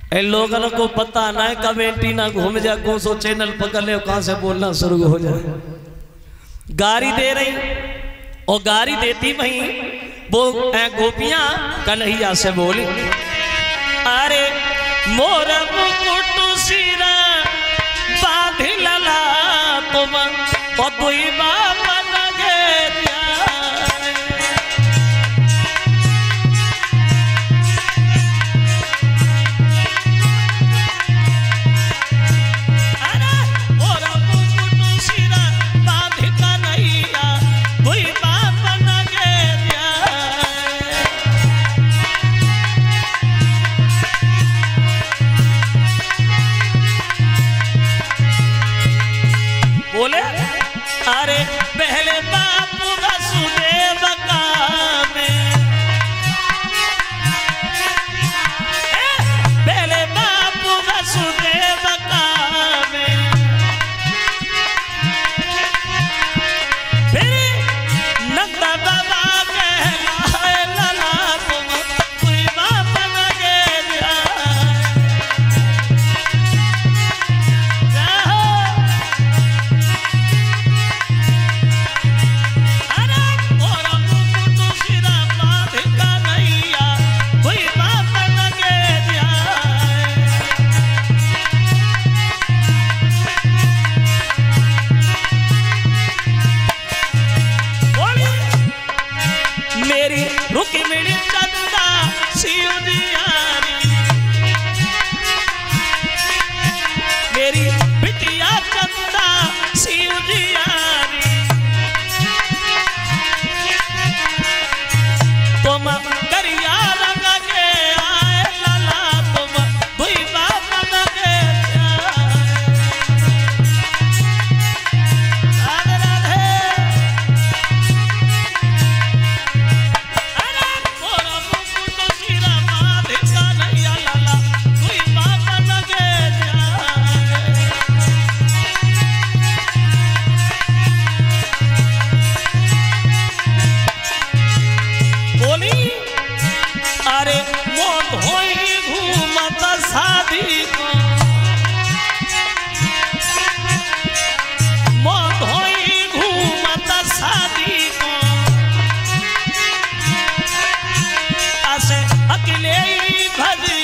लोगों को पता ना है, कमेंटी ना घूम जा कौन सो चैनल पकड़ ले कहां से बोलना शुरू हो जाए। गारी दे रही और गारी देती वहीं वो गोपियां कन्हैया से बोली, अरे मोर मुकुट सिरा बांधी लला तुम और दुई बाप लगे बोले, अरे पहले बाप वसुदेव का में, पहले बाप वसुदेव का में, फिर नंद बाबा कहलाए लला तुम कोई बाप लगे रुकी मेरी चंदा शिव दियारी, मेरी बिटिया चंदा शिव दियारी, तुम करिया रंग के आए लला तुम दुई बाप लगे भज